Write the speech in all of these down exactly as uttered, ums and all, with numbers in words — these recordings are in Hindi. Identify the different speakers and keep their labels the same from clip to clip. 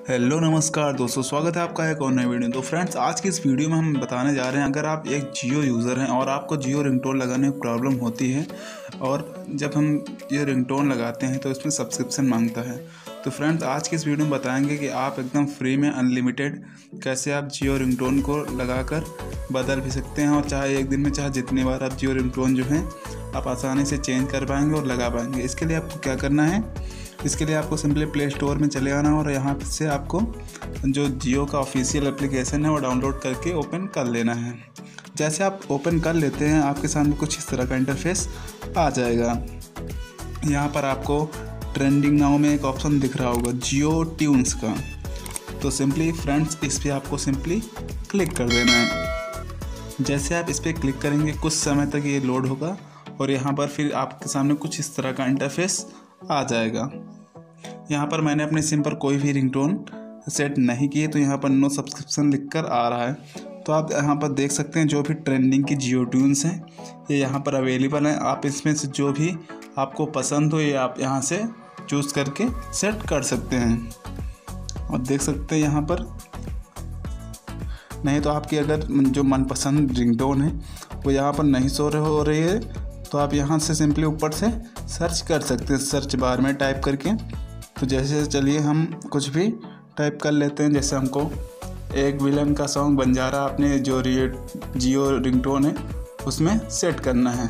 Speaker 1: हेलो नमस्कार दोस्तों, स्वागत है आपका एक और नई वीडियो। तो फ्रेंड्स, आज की इस वीडियो में हम बताने जा रहे हैं, अगर आप एक जियो यूज़र हैं और आपको जियो रिंगटोन लगाने में प्रॉब्लम होती है और जब हम ये रिंगटोन लगाते हैं तो इसमें सब्सक्रिप्शन मांगता है। तो फ्रेंड्स, आज की इस वीडियो में बताएंगे कि आप एकदम फ्री में अनलिमिटेड कैसे आप जियो रिंगटोन को लगाकर बदल भी सकते हैं, और चाहे एक दिन में चाहे जितनी बार आप जियो रिंगटोन जो है आप आसानी से चेंज कर पाएंगे और लगा पाएंगे। इसके लिए आपको क्या करना है, इसके लिए आपको सिंपली प्ले स्टोर में चले आना और यहाँ से आपको जो जियो का ऑफिशियल एप्लीकेशन है वो डाउनलोड करके ओपन कर लेना है। जैसे आप ओपन कर लेते हैं, आपके सामने कुछ इस तरह का इंटरफेस आ जाएगा। यहाँ पर आपको ट्रेंडिंग नाउ में एक ऑप्शन दिख रहा होगा जियो ट्यून्स का। तो सिंपली फ्रेंड्स, इस पर आपको सिंपली क्लिक कर देना है। जैसे आप इस पर क्लिक करेंगे, कुछ समय तक ये लोड होगा और यहाँ पर फिर आपके सामने कुछ इस तरह का इंटरफेस आ जाएगा। यहाँ पर मैंने अपने सिम पर कोई भी रिंगटोन सेट नहीं किए, तो यहाँ पर नो सब्सक्रिप्शन लिखकर आ रहा है। तो आप यहाँ पर देख सकते हैं जो भी ट्रेंडिंग की जियो ट्यून्स हैं ये यहाँ पर अवेलेबल हैं। आप इसमें से जो भी आपको पसंद हो ये आप यहाँ से चूज़ करके सेट कर सकते हैं। और देख सकते हैं यहाँ पर, नहीं तो आपकी अगर जो मनपसंद रिंगटोन है वो यहाँ पर नहीं शो हो रही है तो आप यहाँ से सिंपली ऊपर से सर्च कर सकते हैं, सर्च बार में टाइप करके। तो जैसे चलिए हम कुछ भी टाइप कर लेते हैं। जैसे हमको एक विलन का सॉन्ग बंजारा अपने जो जियो रिंगटोन है उसमें सेट करना है।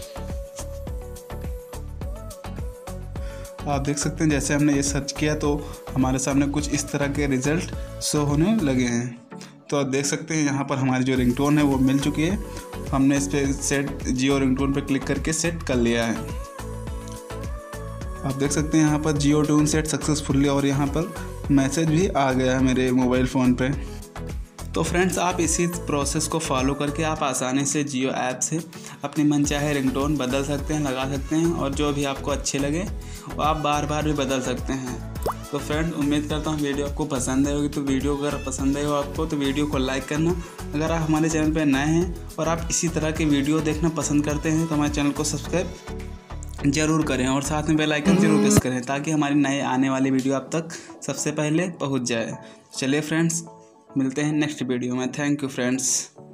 Speaker 1: आप देख सकते हैं जैसे हमने ये सर्च किया तो हमारे सामने कुछ इस तरह के रिज़ल्ट शो होने लगे हैं। तो आप देख सकते हैं यहाँ पर हमारी जो रिंगटोन है वो मिल चुकी है। हमने इस पर सेट जियो रिंगटोन पर क्लिक करके सेट कर लिया है। आप देख सकते हैं यहाँ पर जियो ट्यून सेट सक्सेसफुली, और यहाँ पर मैसेज भी आ गया है मेरे मोबाइल फ़ोन पे। तो फ्रेंड्स, आप इसी प्रोसेस को फॉलो करके आप आसानी से जियो ऐप से अपने मनचाहे रिंगटोन बदल सकते हैं, लगा सकते हैं, और जो भी आपको अच्छे लगे वो आप बार बार भी बदल सकते हैं। तो फ्रेंड, उम्मीद करता हूँ वीडियो आपको पसंद आई होगी। तो वीडियो अगर पसंद आई हो आपको तो वीडियो को लाइक करना। अगर आप हमारे चैनल पर नए हैं और आप इसी तरह के वीडियो देखना पसंद करते हैं तो हमारे चैनल को सब्सक्राइब ज़रूर करें और साथ में बेल आइकन ज़रूर प्रेस करें ताकि हमारी नए आने वाली वीडियो आप तक सबसे पहले पहुंच जाए। चलिए फ्रेंड्स, मिलते हैं नेक्स्ट वीडियो में। Thank you friends.